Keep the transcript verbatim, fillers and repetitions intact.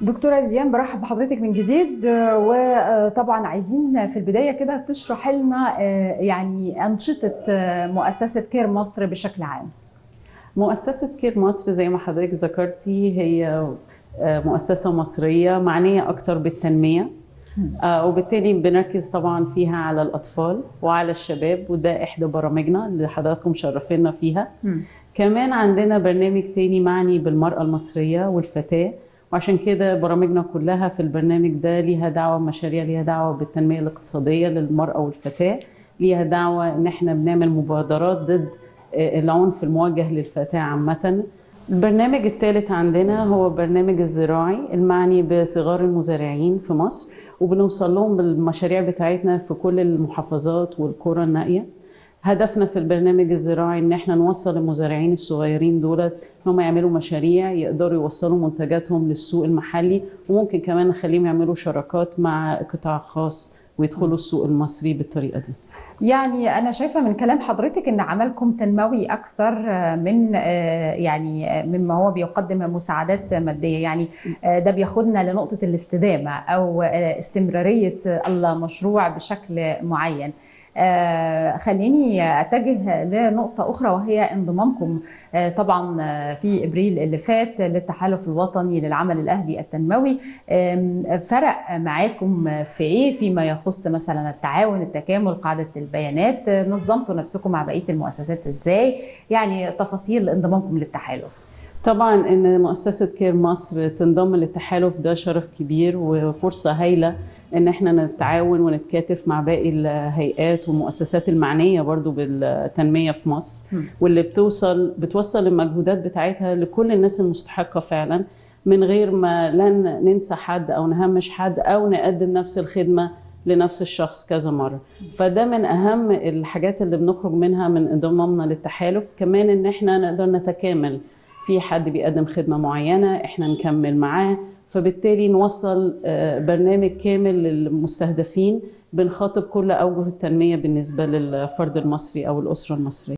دكتورة ليليان، برحب بحضرتك من جديد. وطبعا عايزين في البداية كده تشرح لنا يعني أنشطة مؤسسة كير مصر بشكل عام. مؤسسة كير مصر زي ما حضرتك ذكرتي هي مؤسسة مصرية معنية أكتر بالتنمية، وبالتالي بنركز طبعا فيها على الأطفال وعلى الشباب، وده إحدى برامجنا اللي حضراتكم شرفينا فيها. م. كمان عندنا برنامج تاني معني بالمرأة المصرية والفتاة، وعشان كده برامجنا كلها في البرنامج ده ليها دعوة مشاريع ليها دعوة بالتنمية الاقتصادية للمرأة والفتاة، ليها دعوة إن احنا بنعمل مبادرات ضد العنف الموجه للفتاة عامة. البرنامج الثالث عندنا هو برنامج الزراعي المعني بصغار المزارعين في مصر، وبنوصل لهم بالمشاريع بتاعتنا في كل المحافظات والقرى النائية. هدفنا في البرنامج الزراعي ان احنا نوصل المزارعين الصغيرين دولت هم يعملوا مشاريع يقدروا يوصلوا منتجاتهم للسوق المحلي، وممكن كمان نخليهم يعملوا شراكات مع قطاع خاص ويدخلوا السوق المصري بالطريقة دي. يعني أنا شايفة من كلام حضرتك إن عملكم تنموي أكثر من يعني مما هو بيقدم مساعدات مادية، يعني ده بياخدنا لنقطة الاستدامة أو استمرارية المشروع بشكل معين. خليني أتجه لنقطة أخرى، وهي انضمامكم طبعا في إبريل اللي فات للتحالف الوطني للعمل الأهلي التنموي. فرق معاكم في إيه فيما يخص مثلا التعاون، التكامل، قاعدة البيانات؟ نظمتوا نفسكم مع بقية المؤسسات إزاي؟ يعني تفاصيل انضمامكم للتحالف. طبعا ان مؤسسة كير مصر تنضم للتحالف ده شرف كبير وفرصة هايلة ان احنا نتعاون ونتكاتف مع باقي الهيئات والمؤسسات المعنية برضو بالتنمية في مصر، م. واللي بتوصل بتوصل المجهودات بتاعتها لكل الناس المستحقة فعلا، من غير ما لن ننسى حد او نهمش حد او نقدم نفس الخدمة لنفس الشخص كذا مرة. فده من اهم الحاجات اللي بنخرج منها من انضمامنا للتحالف. كمان ان احنا نقدر نتكامل، في حد بيقدم خدمة معينة احنا نكمل معاه، فبالتالي نوصل برنامج كامل للمستهدفين، بنخاطب كل أوجه التنمية بالنسبة للفرد المصري أو الأسرة المصرية.